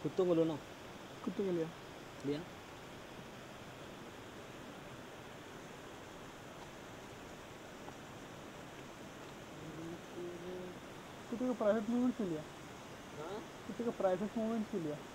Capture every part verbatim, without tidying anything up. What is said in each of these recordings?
कुत्तों को लो ना। कुत्तों को लिया लिया कुत्ते का प्राइवेट मूवमेंट से लिया हाँ कुत्ते का प्राइवेट मूवमेंट से लिया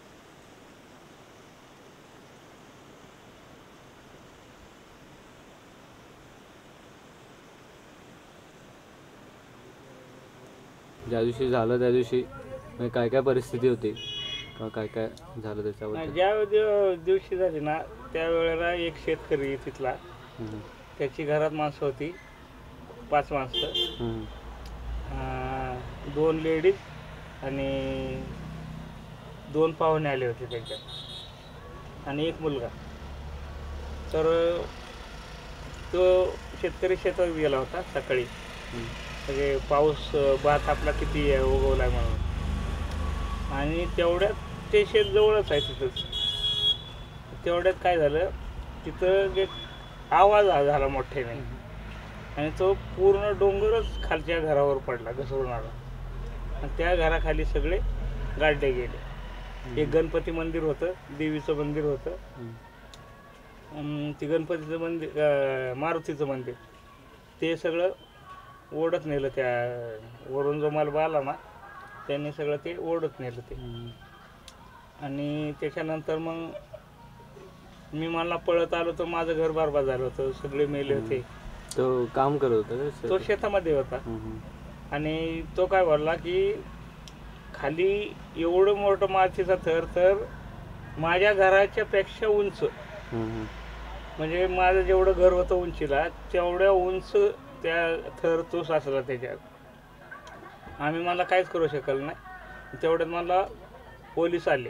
ज्या दिवशी झालं त्या दिवशी म्हणजे काय काय परिस्थिती होती का काय काय झालं त्याच्याबद्दल? ज्या दिव- दिवशी झाली ना त्यावेळेला एक शेतकरी तिथला हम्म, त्याची घरात माणसं होती पाच माणसं हम्म, अं, दोन लेडीज आणि दोन पाहुणे आले होते त्यांच्यात आणि एक मुलगा. तर तो शेतकरी शेतात गेला होता सकाळी हम्म, म्हणजे पाऊस भात आपला किती आहे उगवला आहे म्हणून आणि तेवढ्यात ते शेत जवळच आहे तिथंच. तेवढ्यात काय झालं तिथं एक आवाज झाला मोठ्याने आणि तो पूर्ण डोंगरच खालच्या घरावर पडला घसरून आला आणि त्या घराखाली सगळे गाड्डे गेले. एक गणपती मंदिर होतं देवीचं मंदिर होतं हम्म, अं, ते गणपतीचं मंदिर अं, मारुतीचं मंदिर ते सगळं ओढत नेलं. त्या वरून जो मालबा आला ना त्यांनी सगळं ते ओढत नेलं ते. हम्म. आणि त्याच्यानंतर मग मी मला पळत आलो तर माझं घर बरबाद झालं होतं सगळे मेले होते. तो काम करत होता का तो शेतात? शेतामध्ये होता हम्म, हम्म, आणि तो काय बोलला की खाली एवढं मोठं मातीचा थर तर माझ्या घराच्या पेक्षा उंच हम्म, हम्म. म्हणजे माझं जेवढं घर होतं उंचीला तेवढ्या उंच त्या थर तो साचला त्याच्यात. आम्ही मला काहीच करू शकलं नाही. तेवढ्यात मला पोलीस आले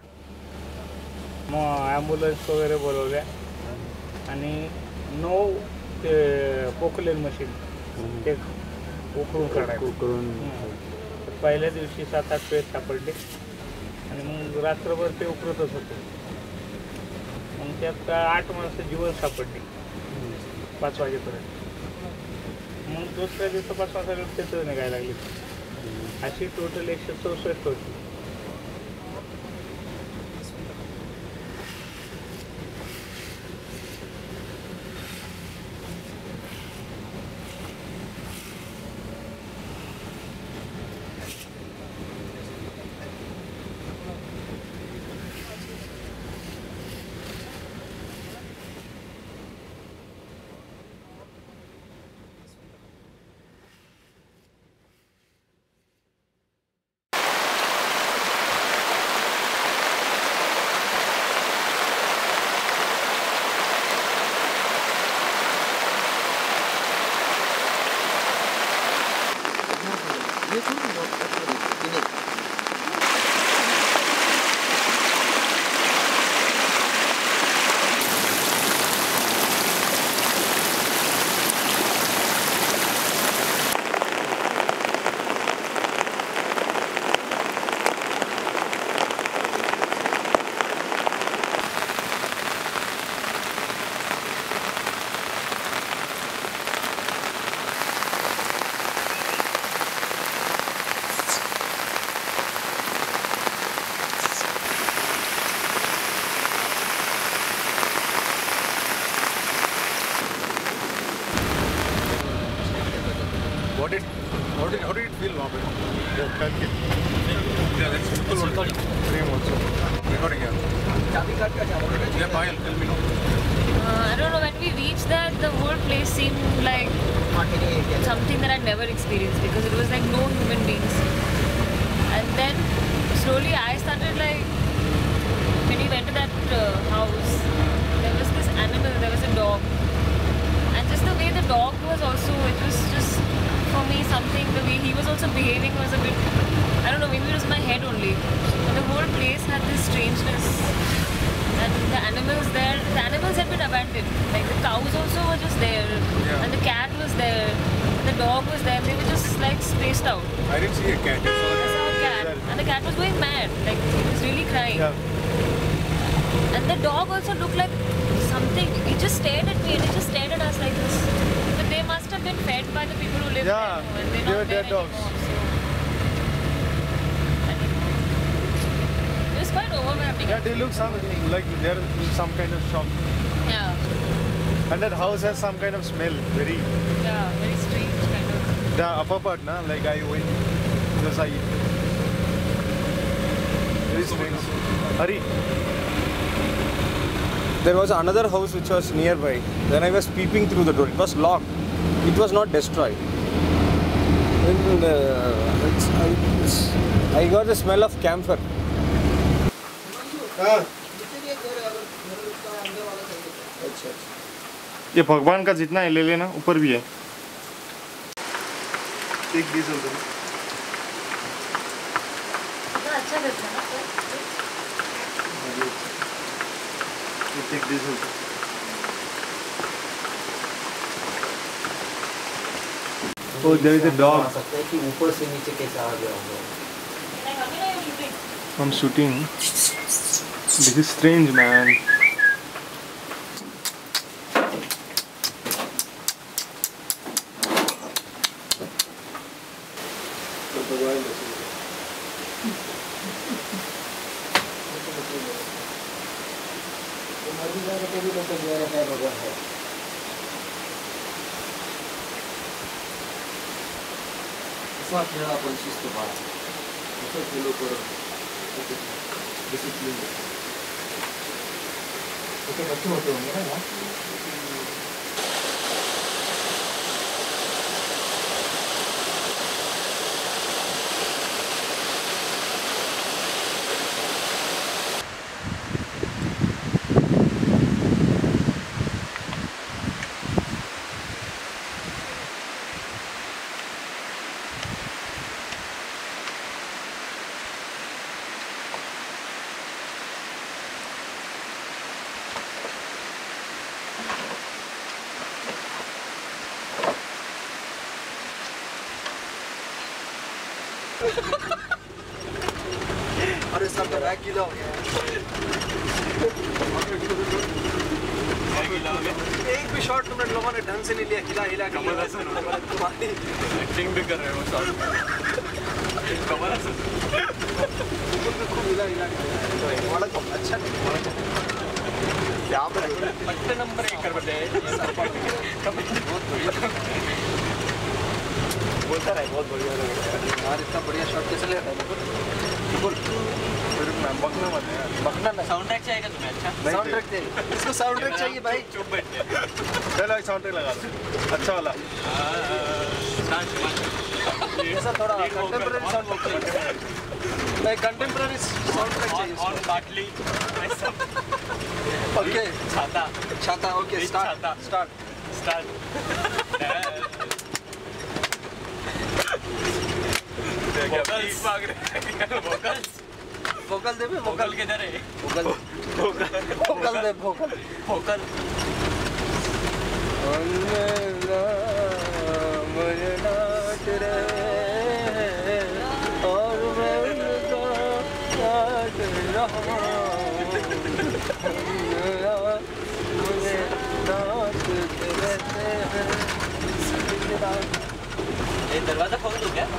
मग ॲम्ब्युलन्स वगैरे बोलवल्या आणि नऊ ते पोकलेन मशीन ते उकळून काढायला. करून हं. पहिल्या दिवशी सात आठ पेट सापडले आणि मग रात्रभर ते उकळतच होते. मग त्यात का आठ माणसं जीवन सापडली पाच वाजेपर्यंत. मग दुसऱ्या दिवसापासून आता त्याचं निघायला लागली. अशी टोटल एकशे चौसष्ट होती. ये तो बहुत अच्छा है ये What did, how did, how did it feel now? Yeah, thank you. Yeah, that's simple one. Same also. Recording here. Yeah, Payal, tell me now. Uh, I don't know, when we reached there, the whole place seemed like something that I'd never experienced because it was like no human beings. And then slowly I started like, when we went to that uh, house, there was this animal, there was a dog. And just the way the dog was also, it was just for me something, the way he was also behaving was a bit, I don't know, maybe it was my head only. But the whole place had this strangeness. And the animals there, the animals had been abandoned. Like the cows also were just there. Yeah. And the cat was there. And the dog was there. They were just like spaced out. I didn't see a cat. I saw I saw a cat. And the cat was going mad. Like he was really crying. Yeah. And the dog also looked like something. He just stared at me and he just stared at us like this. But they must have been fed by the people who live Yeah, there. And they're they not were there dead dogs. anymore, so. I don't know. It was quite Yeah, they look some like they're in some kind of shop. Yeah. And that house has some kind of smell. Very. Yeah, very strange kind of. The upper part, na, like I went the side. Very strange. Hurry. There was another house which was nearby. Then I was peeping through the door. It was locked. It was not destroyed. And, uh, it's, I, it's, I got the smell of camphor. ये भगवान का जितना है ले लेना, ऊपर भी है। एक डीजल दो। अच्छा करता है ना एक डीजल दो। Oh, there is a dog. कि ऊपर से नीचे कैसे आ गया होगा? I'm shooting. This is strange, man. असा खेळ आपण शिस्त पाळा असं फॉलो करत डिसिप्लिन ओके बच्चे होते होंगे ना अरे सब रैक गीला हो गया एक भी शॉट तुमने लोगों ने ढंग से नहीं लिया हिला हिला कमल हसन तुम्हारी एक्टिंग भी कर रहे हो शॉट कमल हसन खूब हिला हिला बड़ा अच्छा क्या बच्चे नंबर एक कर बटे बहुत बढ़िया बोलता रहे बहुत बढ़िया लगा यार इतना बढ़िया शॉट कैसे ले रहा है बोल फिर मैं बकना मत यार बकना ना साउंड ट्रैक चाहिए तुम्हें अच्छा साउंड ट्रैक चाहिए इसको साउंड ट्रैक चाहिए भाई चुप बैठ चलो एक साउंड ट्रैक लगा दो अच्छा वाला ऐसा थोड़ा कंटेम्पररी साउंड ट्रैक नहीं कंटेम्पररी साउंड ट्रैक चाहिए ऑन बाटली ओके छाता छाता okay start start start vocals मांग रहे वोकल्स वोकल दे वोकल किधर है वोकल वोकल दे वोकल वोकल मुझे नाच रहे और मैं उनका नाच रहा मुझे नाचते रहते हैं ये दरवाजा खोल दो क्या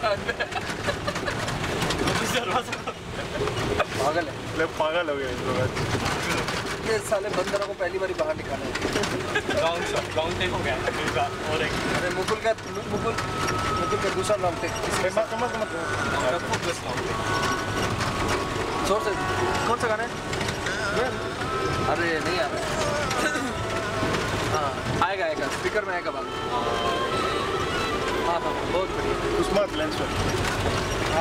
पागल है पागल हो गया ये साले बंदरों को पहली बार बाहर निकाला है लॉन्ग शॉट लॉन्ग टेक हो गया और एक अरे मुकुल का मुकुल मुकुल का दूसरा लॉन्ग टेक इसमें मत मत मत फोकस लॉन्ग टेक जोर से कौन सा गाना है अरे नहीं आ रहा हाँ आएगा आएगा स्पीकर में आएगा बात हाँ हाँ बहुत बढ़िया स्मार्ट लेंस हाँ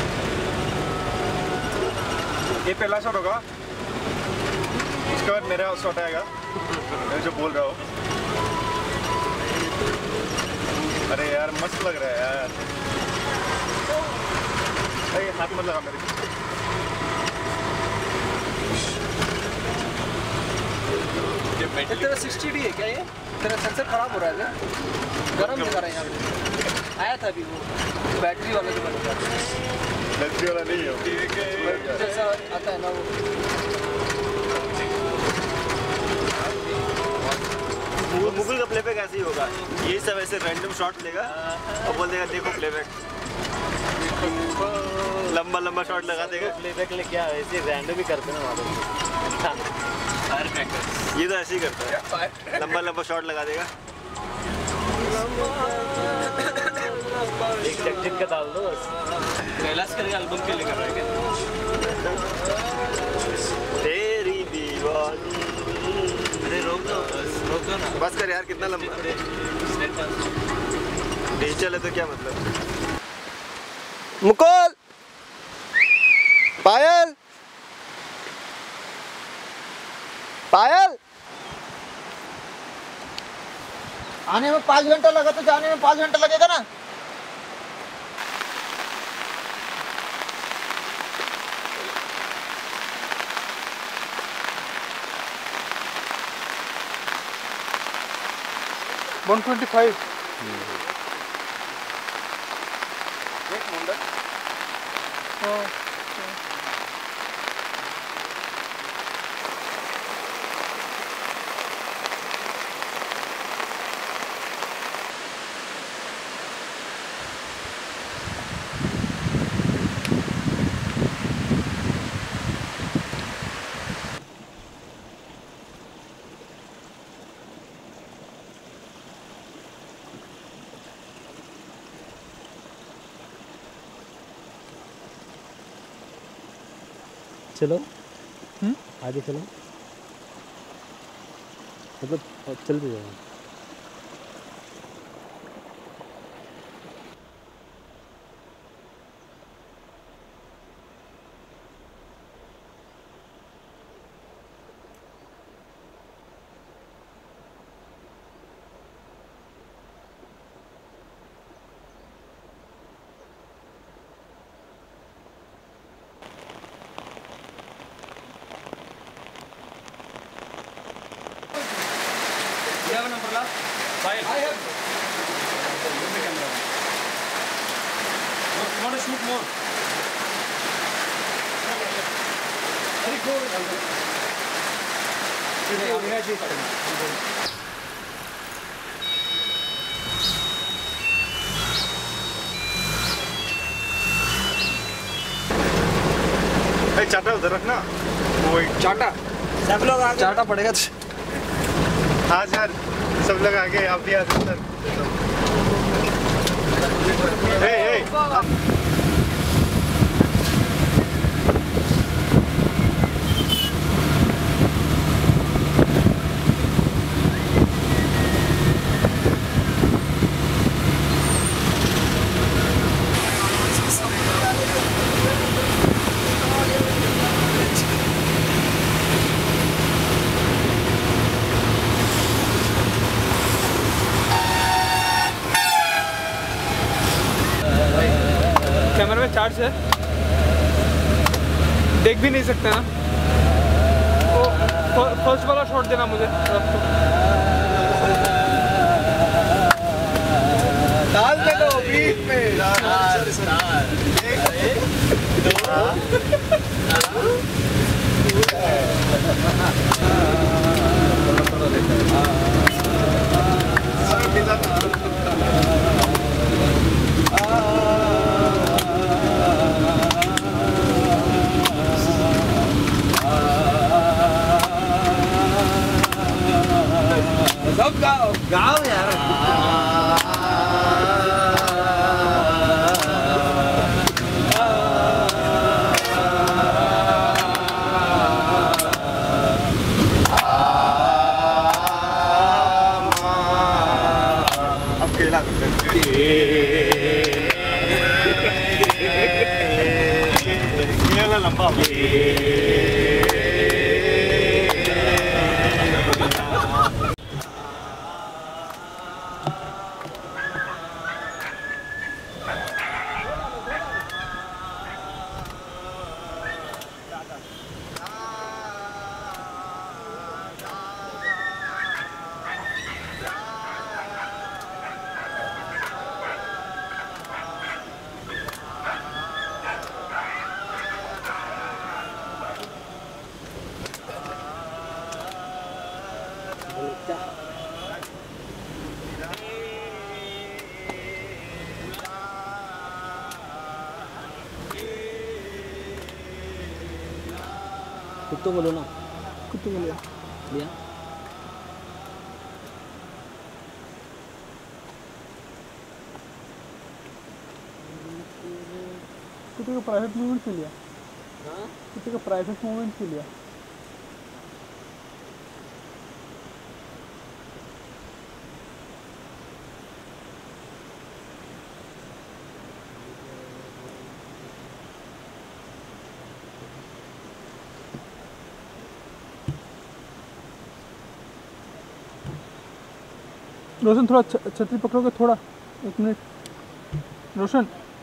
ये पहला शॉट होगा उसके बाद मेरा शॉट आएगा मैं जो बोल रहा हूँ अरे यार मस्त लग रहा है यार अरे हाथ मत लगा मेरे तेरा सिक्सटी डी है क्या ये तेरा सेंसर खराब हो रहा है क्या गरम दिखा रहा है यहाँ आया था अभी वो बैटरी वाला जो बनता है बैटरी वाला नहीं है जैसा आता है ना वो मुकुल का प्लेबैक ऐसे ही होगा ये सब ऐसे रैंडम शॉट लेगा और बोल देगा देखो प्लेबैक लंबा लंबा शॉट लगा देगा। प्लेबैक लेके क्या ऐसे रैंडम भी करते ना वहाँ ये तो ऐसे ही करता है, लंबा लंबा शॉट लगा देगा। एक चकचक का डाल दो बस। कैलाश करेगा एल्बम के लिए कर रहा है क्या? तेरी दीवानी। अरे रोक दो बस, रोक दो ना। बस कर यार, कितना लंबा डिजिटल है तो क्या मतलब। मुकुल, पायल, पायल, आने में पाँच घंटा लगा तो जाने में पाँच घंटा लगेगा ना। One twenty five. एक मुंडा। हाँ चलो हम्म? आगे चलो, मतलब चलते जाओ। You have a number left? Fine. I have. Use the camera. You want to shoot more? Very good. भाई चाटा उधर रखना। वो चाटा सब लोग आगे चाटा पड़ेगा। हाँ सर, सब लोग आगे, आप भी आ सर। हे हे कैमरा में चार्ज है, देख भी नहीं सकते ना। तो फर्स्ट वाला शॉट देना मुझे। डाल दे दो बीच में। सब गाओ गाओ यार। अब खेला लंबा कुत्तों को लो ना। कुत्ते के लिए लिया। कुत्ते का प्राइवेट मूवमेंट से लिया। हाँ कुत्ते का प्राइवेट मूवमेंट से लिया। रोशन थोड़ा छ- छतरी पकड़ोगे थोड़ा, एक मिनट रोशन।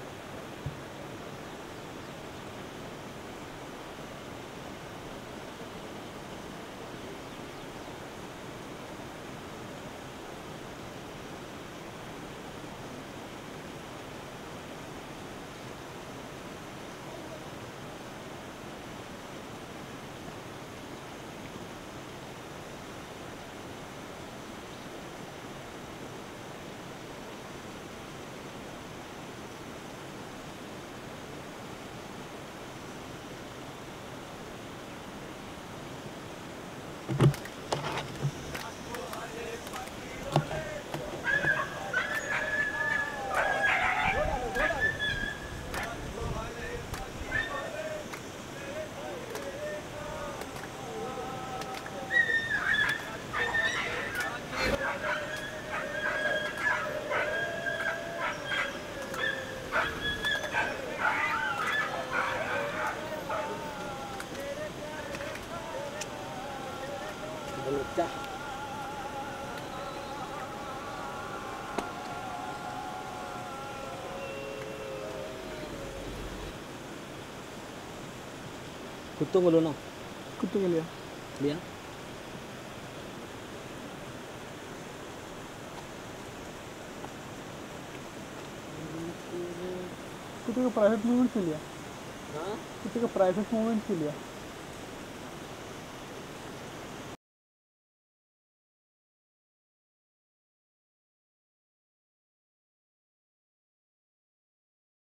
कुत्तों को लो ना। कुत्ते के लिए लिया। कुत्ते का प्राइवेट मूवमेंट से लिया। हाँ कुत्ते का प्राइवेट मूवमेंट से लिया।